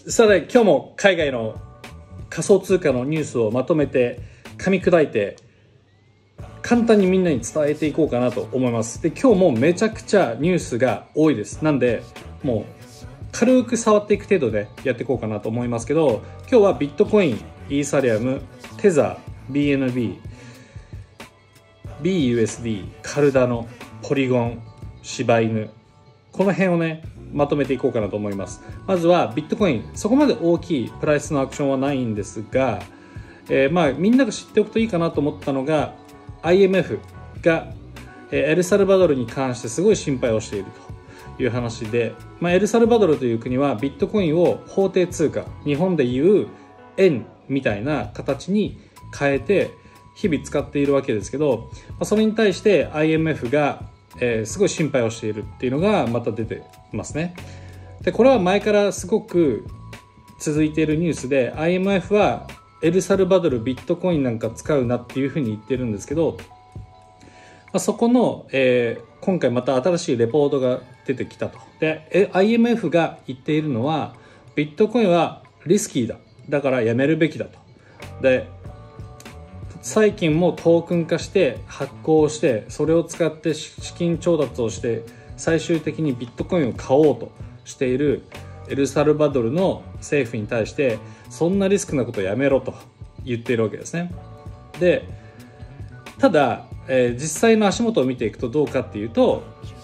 さて今日も海外の仮想通貨のニュースをまとめて噛み砕いて簡単にみんなに伝えていこうかなと思います。で、今日もめちゃくちゃニュースが多いです。なんでもう軽く触っていく程度でやっていこうかなと思いますけど、今日はビットコイン、イーサリアム、テザー、BNB、BUSD、カルダノ、ポリゴン、柴犬、この辺をねまとめていこうかなと思います。まずはビットコイン、そこまで大きいプライスのアクションはないんですが、みんなが知っておくといいかなと思ったのが IMF がエルサルバドルに関してすごい心配をしているという話で、エルサルバドルという国はビットコインを法定通貨、日本でいう円みたいな形に変えて日々使っているわけですけど、それに対して IMF がすごい心配をしているっていうのがまた出てますね。で、これは前からすごく続いているニュースで、 IMF はエルサルバドルビットコインなんか使うなっていうふうに言ってるんですけど、そこの、今回また新しいレポートが出てきたと。で、IMF が言っているのはビットコインはリスキーだ、だからやめるべきだと。で、債金もトークン化して発行して、それを使って資金調達をして最終的にビットコインを買おうとしているエルサルバドルの政府に対して、そんなリスクなことをやめろと言っているわけですね。で、ただ、実際の足元を見ていくとどうかっていうと、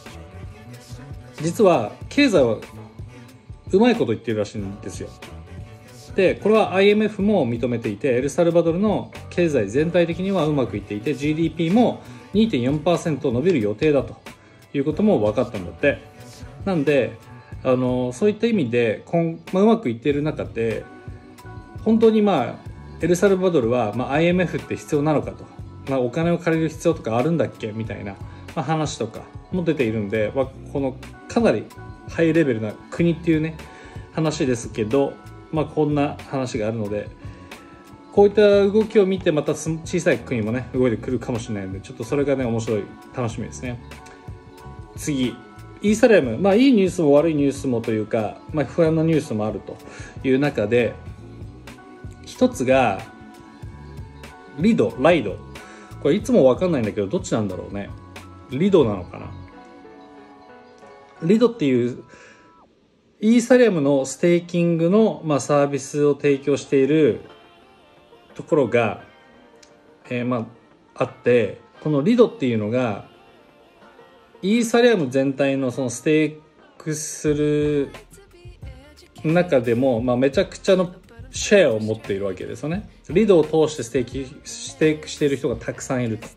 実は経済はうまいこと言っているらしいんですよ。で、これは IMF も認めていて、エルサルバドルの経済全体的にはうまくいっていて、 GDP も 2.4% 伸びる予定だということも分かったんだって。なんでそういった意味でうまくいっている中で、本当にエルサルバドルは、IMF って必要なのかと、お金を借りる必要とかあるんだっけみたいな、話とかも出ているんで、このかなりハイレベルな国っていうね話ですけど、こんな話があるので、こういった動きを見てまた小さい国もね動いてくるかもしれないので、ちょっとそれがね面白い、楽しみですね。次、イーサリアム、いいニュースも悪いニュースもというか、不安なニュースもあるという中で、一つがライド、これいつも分かんないんだけどどっちなんだろうね。リドなのかな。リドっていうイーサリアムのステーキングの、サービスを提供しているところが、あって、このリドっていうのがイーサリアム全体のそのステークする中でも、めちゃくちゃのシェアを持っているわけですよね。リドを通してステークしている人がたくさんいると。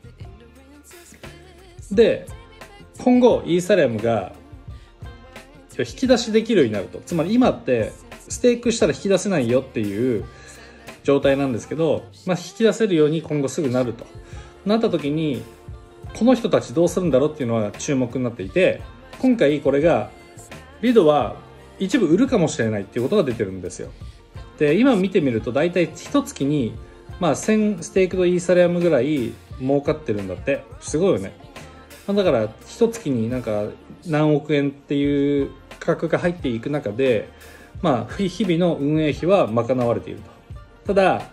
で、今後イーサリアムが引き出しできるようになると。つまり今ってステークしたら引き出せないよっていう状態なんですけど、引き出せるように今後すぐなるとなった時に、この人たちどうするんだろうっていうのは注目になっていて、今回これがリドは一部売るかもしれないっていうことが出てるんですよ。で、今見てみると大体一月に1000ステークドイーサリアムぐらい儲かってるんだって。すごいよね。だから一月に何億円っていう価格が入っていく中で、日々の運営費は賄われていると。ただ、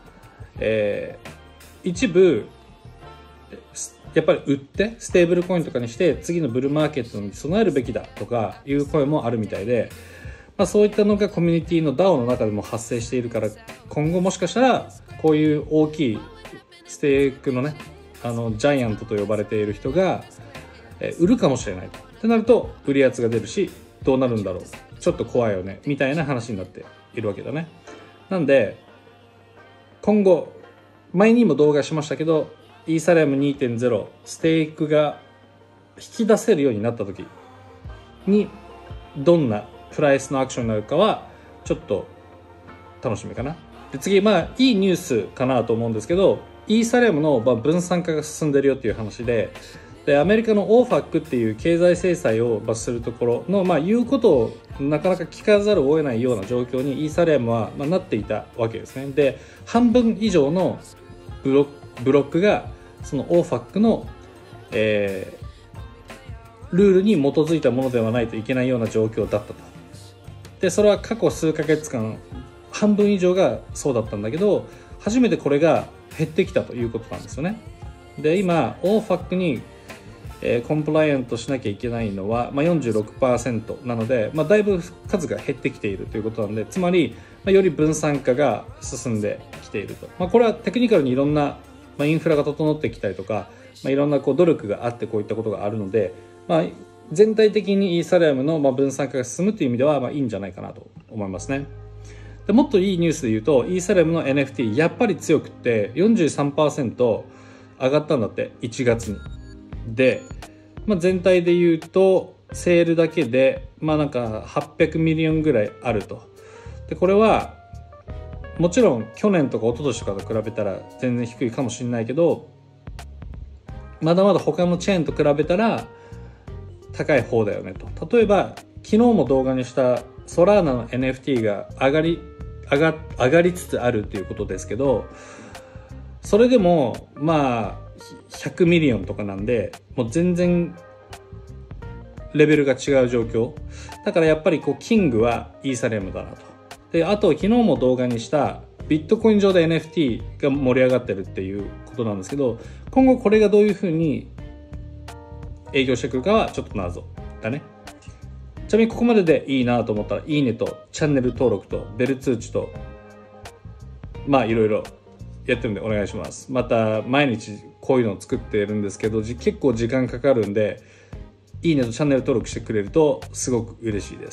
一部やっぱり売ってステーブルコインとかにして次のブルーマーケットに備えるべきだとかいう声もあるみたいで、そういったのがコミュニティの DAO の中でも発生しているから、今後もしかしたらこういう大きいステークのねジャイアントと呼ばれている人が売るかもしれないってなると、売り圧が出るし、どうなるんだろう、ちょっと怖いよねみたいな話になっているわけだね。なんで今後、前にも動画しましたけど、イーサリアム 2.0 ステークが引き出せるようになった時にどんなプライスのアクションになるかはちょっと楽しみかな。で、次、いいニュースかなと思うんですけど、イーサリアムの分散化が進んでるよっていう話で、アメリカの OFAC っていう経済制裁をするところの、言うことをなかなか聞かざるを得ないような状況にイーサリアムは、なっていたわけですね。で、半分以上のブロックがその OFAC の、ルールに基づいたものではないといけないような状況だったと。 でそれは過去数ヶ月間半分以上がそうだったんだけど、初めてこれが減ってきたということなんですよね。で今 OFAC にコンプライアントしなきゃいけないのは、46% なので、だいぶ数が減ってきているということなんで、つまり、より分散化が進んできていると。これはテクニカルにいろんな、インフラが整ってきたりとか、いろんな努力があってこういったことがあるので、全体的にイーサリアムの分散化が進むという意味ではいいんじゃないかなと思いますね。でもっといいニュースで言うと、イーサリアムの NFT やっぱり強くって 43% 上がったんだって、1月に。で、全体で言うとセールだけでなんか800ミリオンぐらいあると。でこれはもちろん去年とか一昨年とかと比べたら全然低いかもしれないけど、まだまだ他のチェーンと比べたら高い方だよねと。例えば昨日も動画にしたソラーナの NFT が上がりつつあるっていうことですけど、それでも100ミリオンとかなんで、もう全然レベルが違う状況だから、やっぱりキングはイーサリアムだなと。であと昨日も動画にしたビットコイン上で NFT が盛り上がってるっていうことなんですけど、今後これがどういうふうに営業してくるかはちょっと謎だね。ちなみにここまででいいなと思ったらいいねとチャンネル登録とベル通知といろいろやってるんでお願いします。また毎日こういうのを作っているんですけど、結構時間かかるんで、いいねとチャンネル登録してくれるとすごく嬉しいです。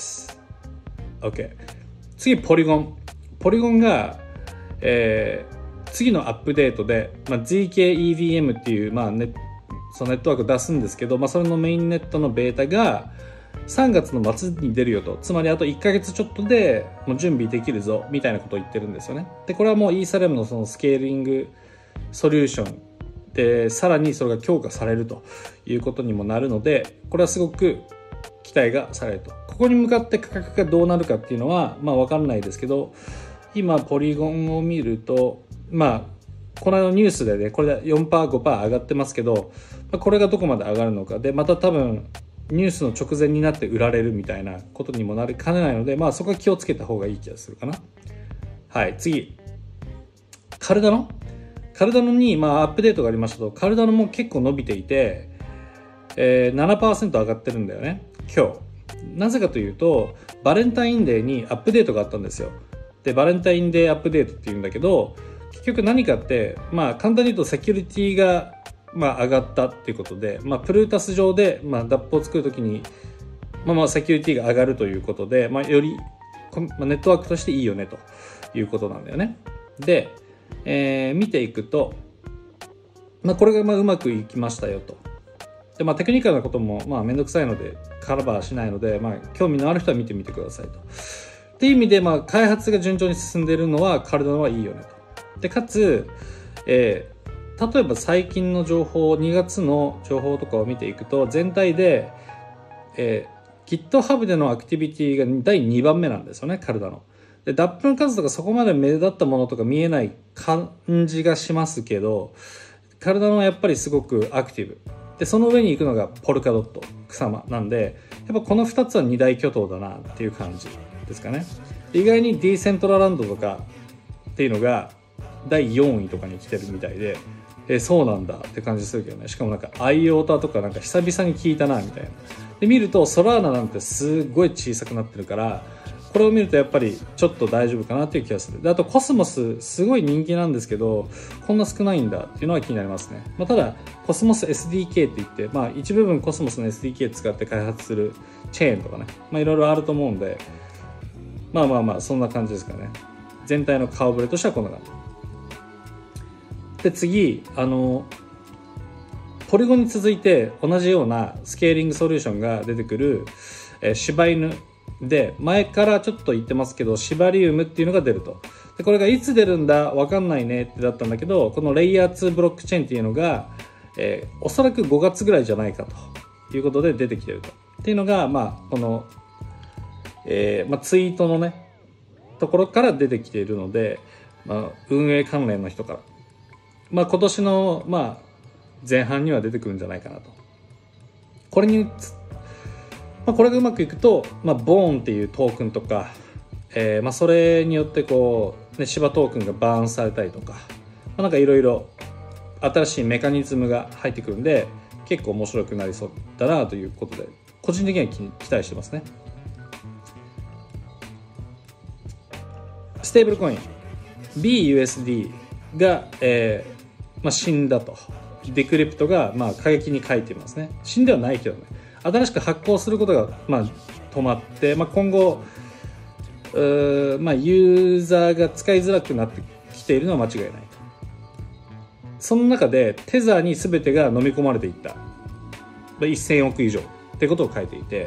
OK、 次ポリゴンが、次のアップデートで、ZKEVM っていう、そのネットワークを出すんですけど、それのメインネットのベータが3月の末に出るよと。つまりあと1ヶ月ちょっとでもう準備できるぞみたいなことを言ってるんですよね。でこれはもうイーサリアムのそのスケーリングソリューションでさらにそれが強化されるということにもなるので、これはすごく期待がされると。ここに向かって価格がどうなるかっていうのは分かんないですけど、今ポリゴンを見るとこの間のニュースでね、これで 4%、5% 上がってますけど、これがどこまで上がるのかで、また多分ニュースの直前になって売られるみたいなことにもなりかねないので、そこは気をつけた方がいい気がするかな。はい、次カルダノにアップデートがありましたと、カルダノも結構伸びていて、7% 上がってるんだよね今日。なぜかというとバレンタインデーにアップデートがあったんですよ。でバレンタインデーアップデートっていうんだけど、結局何かって簡単に言うとセキュリティが上がったっていうことで、プルータス上でDAppを作るときにセキュリティが上がるということで、よりネットワークとしていいよねということなんだよね。で、見ていくと、これがうまくいきましたよと。でテクニカルなこともめんどくさいのでカバーしないので、興味のある人は見てみてくださいと。っていう意味で、開発が順調に進んでいるのはカルダノはいいよねと。でかつ、例えば最近の情報、2月の情報とかを見ていくと、全体で、GitHub でのアクティビティが第2番目なんですよね、カルダノ。で DApp の数とかそこまで目立ったものとか見えない感じがしますけど、カルダノはやっぱりすごくアクティブで、その上に行くのがポルカドット、草間なんで、やっぱこの2つは2大巨頭だなっていう感じですかね。意外にディーセントラランドとかっていうのが第4位とかに来てるみたいで、そうなんだって感じするけどね。しかもアイオータとか久々に聞いたなみたいな。で見るとソラーナなんてすごい小さくなってるから、これを見るとやっぱりちょっと大丈夫かなっていう気がする。であとコスモスすごい人気なんですけど、こんな少ないんだっていうのは気になりますね。ただコスモス SDK って言って、一部分コスモスの SDK 使って開発するチェーンとかね、いろいろあると思うんで、そんな感じですかね。全体の顔ぶれとしてはこんな感じで、次ポリゴンに続いて同じようなスケーリングソリューションが出てくる、柴犬で、前からちょっと言ってますけどシバリウムっていうのが出ると。でこれがいつ出るんだ分かんないねってだったんだけど、このレイヤー2ブロックチェーンっていうのが、おそらく5月ぐらいじゃないかということで出てきてると。っていうのがこの、ツイートのねところから出てきているので、運営関連の人から今年の前半には出てくるんじゃないかなと。これにこれがうまくいくと、ボーンっていうトークンとか、それによってこう、ね、芝トークンがバーンされたりとか、なんかいろいろ新しいメカニズムが入ってくるんで、結構面白くなりそうだなということで、個人的には期待してますね。ステーブルコイン BUSD が、死んだとデクリプトが過激に書いていますね。死んではないけどね、新しく発行することが止まって、今後ユーザーが使いづらくなってきているのは間違いないと。その中でテザーに全てが飲み込まれていった1000億以上ってことを書いていて、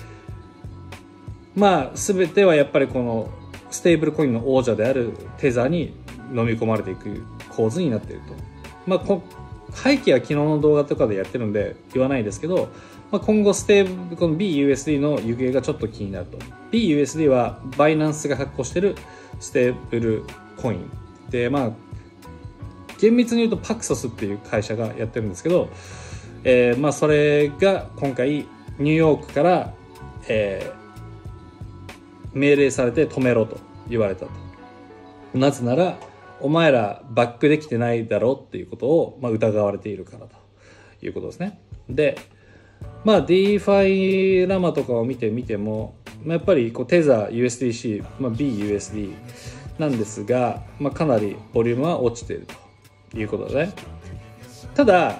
全てはやっぱりこのステーブルコインの王者であるテザーに飲み込まれていく構図になっていると。背景は昨日の動画とかでやってるんで言わないですけど、今後この BUSD の行方がちょっと気になると。 BUSD はバイナンスが発行しているステーブルコインで、厳密に言うとパクソスっていう会社がやってるんですけど、それが今回ニューヨークから、命令されて止めろと言われたと。なぜならお前らバックできてないだろうっていうことを、疑われているからということですね。で、DeFi ラマとかを見ても、やっぱりこうテザー USDC、BUSD なんですが、かなりボリュームは落ちているということでね。ただ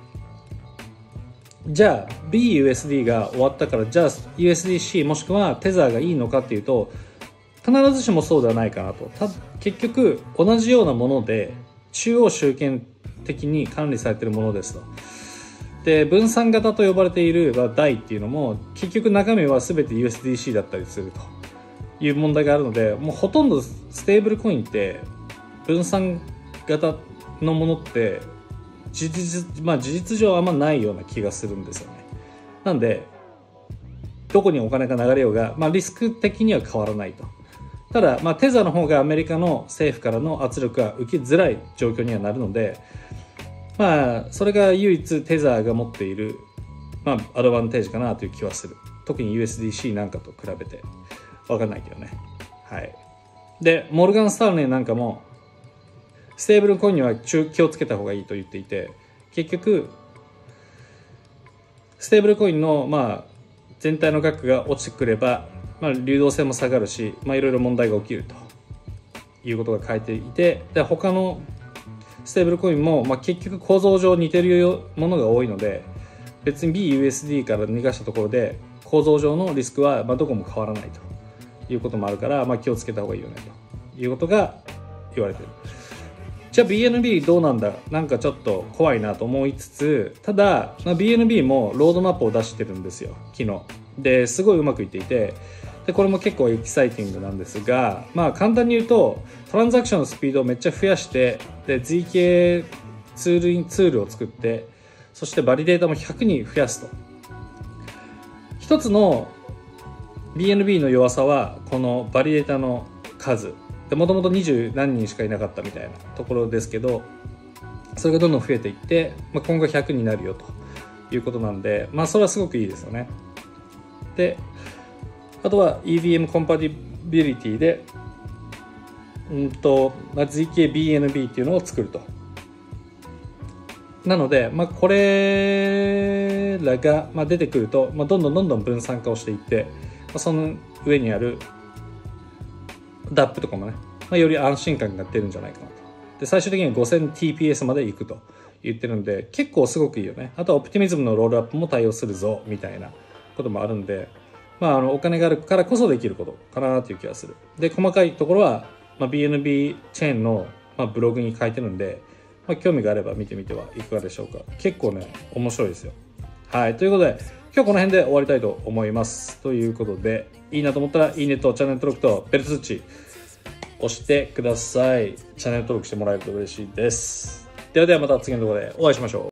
じゃあ BUSD が終わったから、じゃあ USDC もしくはテザーがいいのかっていうと、必ずしもそうではないかなと。結局同じようなもので中央集権的に管理されているものですと。で、分散型と呼ばれているDAIっていうのも結局中身は全て USDC だったりするという問題があるので、もうほとんどステーブルコインって分散型のものって事実上あんまないような気がするんですよね。なんでどこにお金が流れようが、リスク的には変わらないと。ただ、テザーの方がアメリカの政府からの圧力が受けづらい状況にはなるので、それが唯一テザーが持っている、アドバンテージかなという気はする。特に USDC なんかと比べて分かんないけどね。はい。で、モルガン・スタンレーなんかもステーブルコインには気をつけた方がいいと言っていて、結局ステーブルコインの全体の額が落ちてくれば、流動性も下がるし、いろいろ問題が起きるということが書いていて、で他のステーブルコインも、結局構造上似てるものが多いので、別に BUSD から逃がしたところで構造上のリスクはどこも変わらないということもあるから、気をつけた方がいいよねということが言われている。じゃあ BNB どうなんだ、なんかちょっと怖いなと思いつつ、ただ、BNB もロードマップを出してるんですよ、昨日。ですごいうまくいっていて、でこれも結構エキサイティングなんですが、簡単に言うとトランザクションのスピードをめっちゃ増やして、で ZK ツールを作って、そしてバリデータも100に増やすと。一つの BNB の弱さはこのバリデータの数で、もともと20何人しかいなかったみたいなところですけど、それがどんどん増えていって、今後100になるよということなんで、それはすごくいいですよね。で、あとは EVM コンパティビリティでZKBNB っていうのを作ると。なので、これらが出てくると、どんどん分散化をしていって、その上にある DApp とかもね、より安心感が出るんじゃないかなと。で、最終的には 5000TPS まで行くと言ってるんで、結構すごくいいよね。あとはオプティミズムのロールアップも対応するぞみたいなこともあるんで、お金があるからこそできることかなという気がする。で、細かいところは、BNB チェーンの、ブログに書いてるんで、興味があれば見てみてはいかがでしょうか。結構ね、面白いですよ。はい。ということで、今日この辺で終わりたいと思います。ということで、いいなと思ったら、いいねとチャンネル登録とベル通知押してください。チャンネル登録してもらえると嬉しいです。ではまた次の動画でお会いしましょう。